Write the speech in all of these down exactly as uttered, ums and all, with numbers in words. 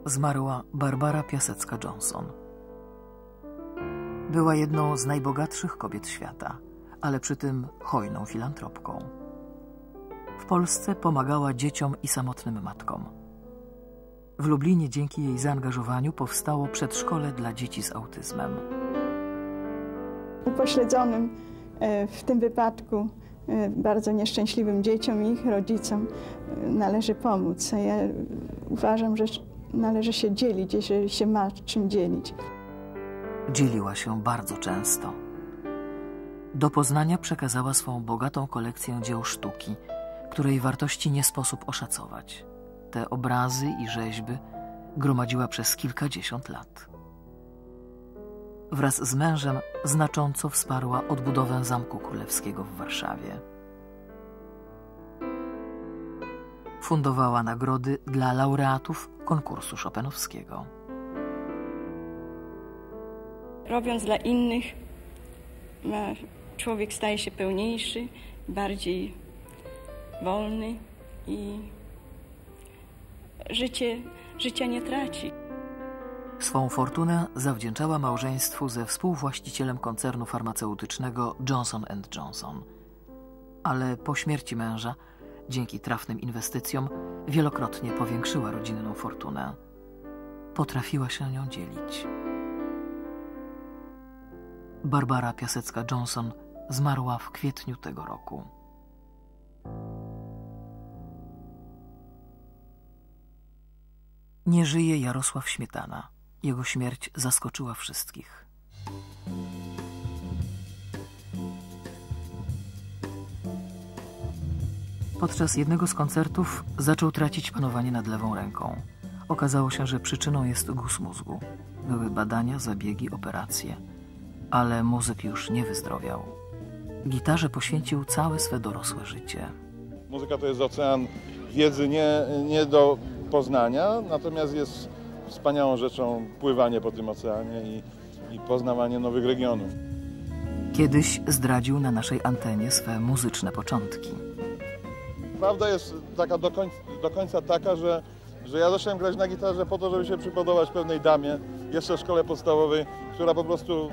zmarła Barbara Piasecka-Johnson. Była jedną z najbogatszych kobiet świata, ale przy tym hojną filantropką. W Polsce pomagała dzieciom i samotnym matkom. W Lublinie dzięki jej zaangażowaniu powstało przedszkole dla dzieci z autyzmem. Upośledzonym w tym wypadku bardzo nieszczęśliwym dzieciom i ich rodzicom należy pomóc. Ja uważam, że należy się dzielić, jeżeli się ma czym dzielić. Dzieliła się bardzo często. Do Poznania przekazała swą bogatą kolekcję dzieł sztuki, której wartości nie sposób oszacować. Te obrazy i rzeźby gromadziła przez kilkadziesiąt lat. Wraz z mężem znacząco wsparła odbudowę Zamku Królewskiego w Warszawie. Fundowała nagrody dla laureatów konkursu chopinowskiego. Robiąc dla innych, człowiek staje się pełniejszy, bardziej wolny i życie, życia nie traci. Swą fortunę zawdzięczała małżeństwu ze współwłaścicielem koncernu farmaceutycznego Johnson and Johnson. Ale po śmierci męża, dzięki trafnym inwestycjom, wielokrotnie powiększyła rodzinną fortunę. Potrafiła się nią dzielić. Barbara Piasecka-Johnson zmarła w kwietniu tego roku. Nie żyje Jarosław Śmietana. Jego śmierć zaskoczyła wszystkich. Podczas jednego z koncertów zaczął tracić panowanie nad lewą ręką. Okazało się, że przyczyną jest guz mózgu. Były badania, zabiegi, operacje. Ale muzyk już nie wyzdrowiał. Gitarze poświęcił całe swe dorosłe życie. Muzyka to jest ocean wiedzy nie, nie do poznania, natomiast jest wspaniałą rzeczą pływanie po tym oceanie i, i poznawanie nowych regionów. Kiedyś zdradził na naszej antenie swe muzyczne początki. Prawda jest taka do końca, do końca taka, że, że ja zacząłem grać na gitarze po to, żeby się przypodobać pewnej damie jeszcze w szkole podstawowej, która po prostu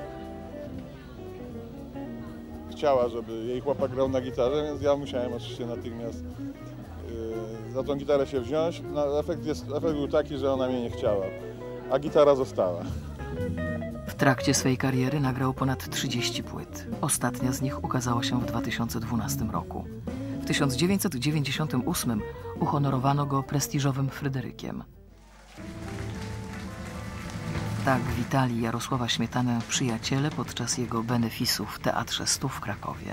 chciała, żeby jej chłopak grał na gitarze, więc ja musiałem oczywiście natychmiast yy, za tą gitarę się wziąć. No, efekt, jest, efekt był taki, że ona mnie nie chciała, a gitara została. W trakcie swej kariery nagrał ponad trzydzieści płyt. Ostatnia z nich ukazała się w dwa tysiące dwunastym roku. W tysiąc dziewięćset dziewięćdziesiątym ósmym uhonorowano go prestiżowym Fryderykiem. Tak witali Jarosława Śmietanę przyjaciele podczas jego benefisu w Teatrze Stu w Krakowie.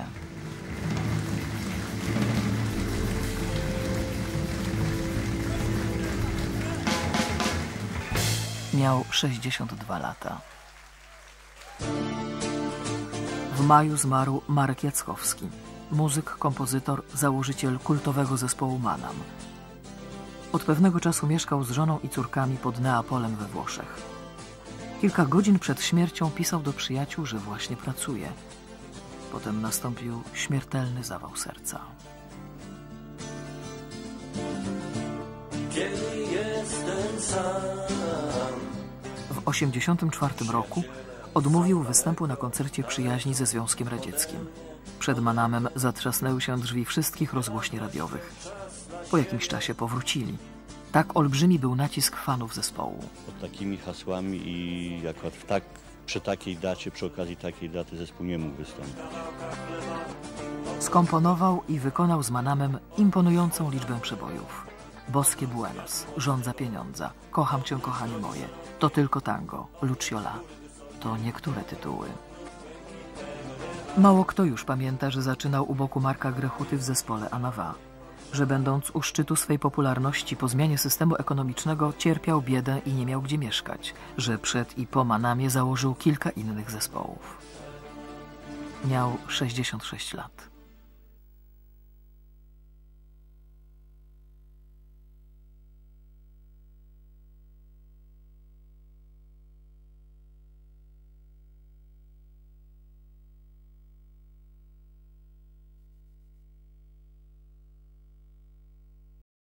Miał sześćdziesiąt dwa lata. W maju zmarł Marek Jackowski, muzyk, kompozytor, założyciel kultowego zespołu Manam. Od pewnego czasu mieszkał z żoną i córkami pod Neapolem we Włoszech. Kilka godzin przed śmiercią pisał do przyjaciół, że właśnie pracuje. Potem nastąpił śmiertelny zawał serca. Kiedy jestem sam. W osiemdziesiątym czwartym roku odmówił występu na koncercie przyjaźni ze Związkiem Radzieckim. Przed Manamem zatrzasnęły się drzwi wszystkich rozgłośni radiowych. Po jakimś czasie powrócili. Tak olbrzymi był nacisk fanów zespołu. Pod takimi hasłami i akurat w tak, przy takiej dacie, przy okazji takiej daty zespół nie mógł wystąpić. Skomponował i wykonał z Manamem imponującą liczbę przebojów. Boskie Buenos, Żądza pieniądza, Kocham cię kochanie moje, To tylko tango, Luciola. To niektóre tytuły. Mało kto już pamięta, że zaczynał u boku Marka Grechuty w zespole Anawa, że będąc u szczytu swej popularności po zmianie systemu ekonomicznego cierpiał biedę i nie miał gdzie mieszkać, że przed i po Manamie założył kilka innych zespołów. Miał sześćdziesiąt sześć lat.